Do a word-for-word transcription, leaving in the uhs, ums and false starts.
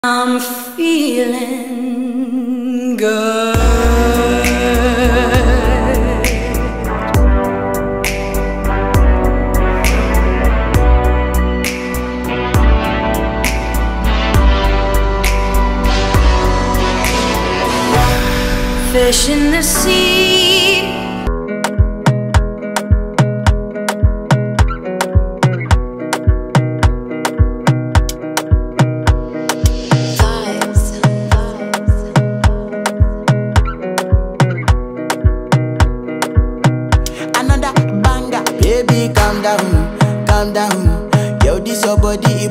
I'm feeling good. Fish in the sea, vibes, vibes. Another banger, baby, calm down, calm down. Yo, this your body.